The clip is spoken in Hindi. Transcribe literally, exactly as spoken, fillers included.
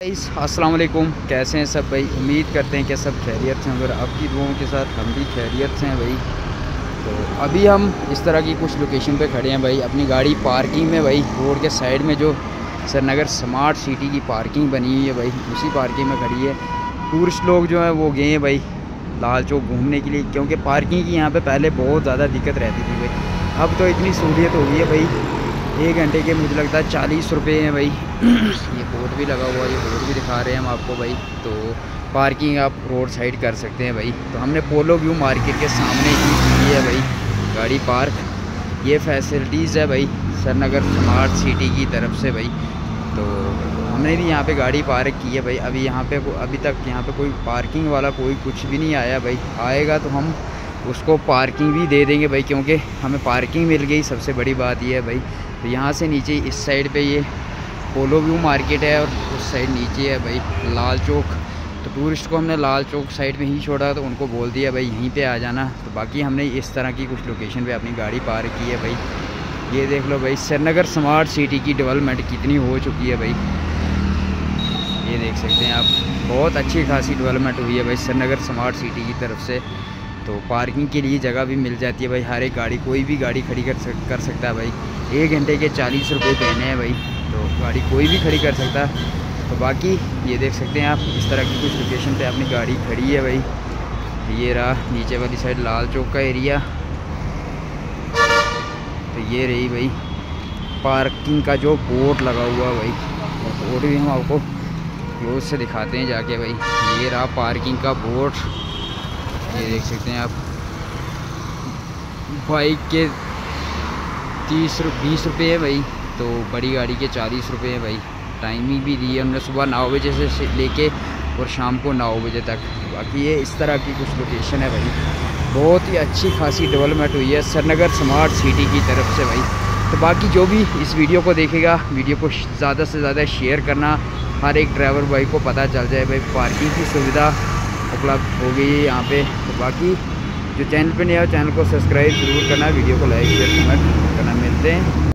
अस्सलाम वालेकुम, कैसे हैं सब भाई। उम्मीद करते हैं कि सब खैरियत से हैं और आपकी दुआओं के साथ हम भी खैरियत से हैं भाई। तो अभी हम इस तरह की कुछ लोकेशन पे खड़े हैं भाई, अपनी गाड़ी पार्किंग में भाई। रोड के साइड में जो श्रीनगर स्मार्ट सिटी की पार्किंग बनी हुई है भाई, उसी पार्किंग में खड़ी है। टूरिस्ट लोग जो हैं वो गए हैं भाई लाल चौक घूमने के लिए, क्योंकि पार्किंग की यहाँ पे पहले बहुत ज़्यादा दिक्कत रहती थी भाई। अब तो इतनी सहूलियत हो गई है भाई, एक घंटे के मुझे लगता है चालीस रुपये हैं भाई। ये बोर्ड भी लगा हुआ है, ये बोर्ड भी दिखा रहे हैं हम आपको भाई। तो पार्किंग आप रोड साइड कर सकते हैं भाई। तो हमने पोलो व्यू मार्केट के सामने ही की है भाई गाड़ी पार्क। ये फैसिलिटीज़ है भाई श्रीनगर स्मार्ट सिटी की तरफ से भाई। तो हमने भी यहाँ पे गाड़ी पार्क की है भाई। अभी यहाँ पे अभी तक यहाँ पे कोई पार्किंग वाला कोई कुछ भी नहीं आया भाई। आएगा तो हम उसको पार्किंग भी दे देंगे भाई, क्योंकि हमें पार्किंग मिल गई, सबसे बड़ी बात ये है भाई। तो यहाँ से नीचे इस साइड पे ये पोलो व्यू मार्केट है और उस साइड नीचे है भाई लाल चौक। तो टूरिस्ट को हमने लाल चौक साइड में ही छोड़ा, तो उनको बोल दिया भाई यहीं पे आ जाना। तो बाकी हमने इस तरह की कुछ लोकेशन पे अपनी गाड़ी पार्क की है भाई। ये देख लो भाई श्रीनगर स्मार्ट सिटी की डेवलपमेंट कितनी हो चुकी है भाई। ये देख सकते हैं आप, बहुत अच्छी खासी डेवलपमेंट हुई है भाई श्रीनगर स्मार्ट सिटी की तरफ से। तो पार्किंग के लिए जगह भी मिल जाती है भाई। हर एक गाड़ी कोई भी गाड़ी खड़ी कर सक कर सकता है भाई। एक घंटे के चालीस रुपये देने हैं भाई, तो गाड़ी कोई भी खड़ी कर सकता है। तो बाकी ये देख सकते हैं आप, इस तरह की कुछ लोकेशन पे अपनी गाड़ी खड़ी है भाई। ये रहा नीचे वाली साइड लाल चौक का एरिया। तो ये रही भाई पार्किंग का जो बोर्ड लगा हुआ है भाई, बोर्ड भी हम आपको क्लोज से दिखाते हैं जाके भाई। ये रहा पार्किंग का बोर्ड, ये देख सकते हैं आप। बाइक के तीस बीस रुपये है भाई, तो बड़ी गाड़ी के चालीस रुपये है भाई। टाइमिंग भी दी है हमने सुबह नौ बजे से लेके और शाम को नौ बजे तक। बाकी ये इस तरह की कुछ लोकेशन है भाई। बहुत ही अच्छी खासी डेवलपमेंट हुई है श्रीनगर स्मार्ट सिटी की तरफ से भाई। तो बाकी जो भी इस वीडियो को देखेगा, वीडियो को ज़्यादा से ज़्यादा शेयर करना, हर एक ड्राइवर भाई को पता चल जाए भाई पार्किंग की सुविधा उपलब्ध हो गई है यहाँ पे। तो बाकी जो चैनल पे नया है चैनल को सब्सक्राइब ज़रूर करना, वीडियो को लाइक शेयर कमेंट करना। मिलते हैं।